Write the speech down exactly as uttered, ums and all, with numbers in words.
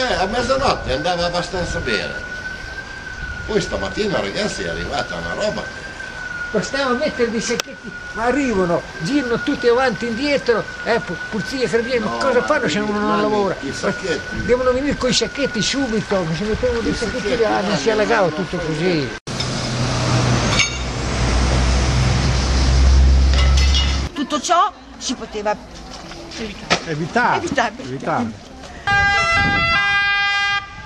Eh, a mezzanotte andava abbastanza bene. Poi stamattina, ragazzi, è arrivata una roba. Bastava mettere dei sacchetti, ma arrivano, girano tutti avanti e indietro, eh, pulizia, carabinieri, ma No, cosa ma fanno se uno non i- lavora? i sacchetti. Devono venire con i sacchetti subito, se mettevano dei I sacchetti sacchetti, là, non no, si allagava no, tutto no, così. Tutto ciò si poteva Evitare. evitare. Evitare.